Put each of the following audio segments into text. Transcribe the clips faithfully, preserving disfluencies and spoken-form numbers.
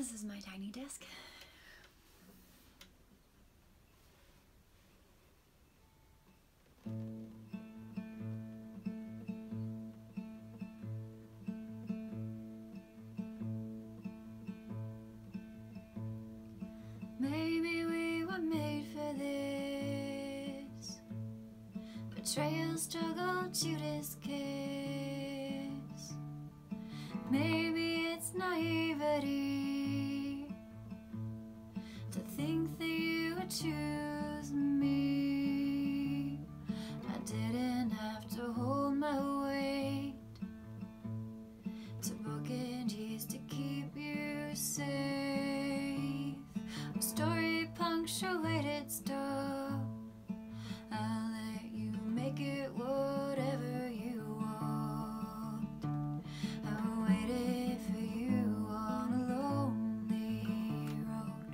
This is my tiny desk. Maybe we were made for this. Betrayal, struggle, Judas kiss. Maybe it's naivety to think that you would choose me. I didn't have to hold my weight to broken keys to keep you safe. A story punctuated stuff. I'll let you make it whatever you want. I waited for you on a lonely road.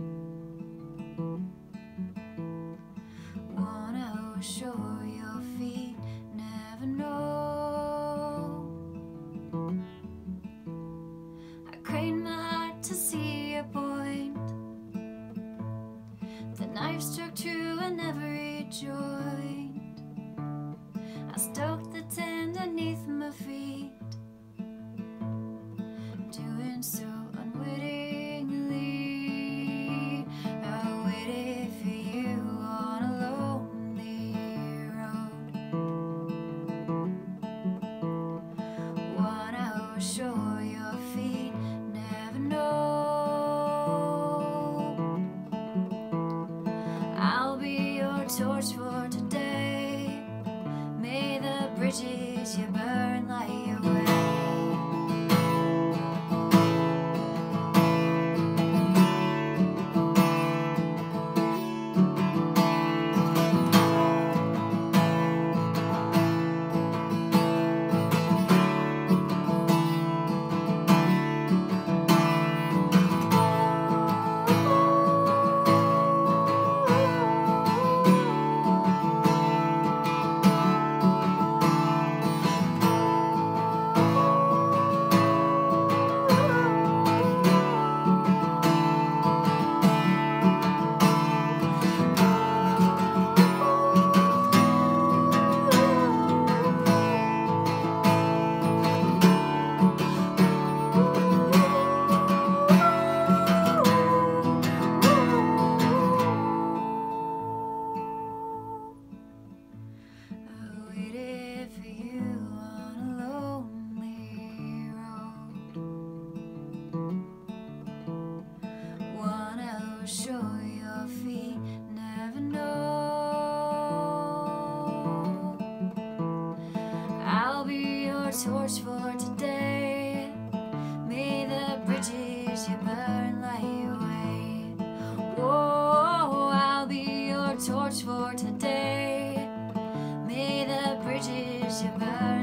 Wanna show your feet never know. I craned my heart to see your point. The knife struck true in every joint. I stoked the tender beneath my feet, doing so unwittingly. I waited for you on a lonely road. One hour sure your feet never know. I'll be your torch for today. May the bridges you burn light your way. Sure your feet never know. I'll be your torch for today. May the bridges you burn light your way. Whoa, I'll be your torch for today. May the bridges you burn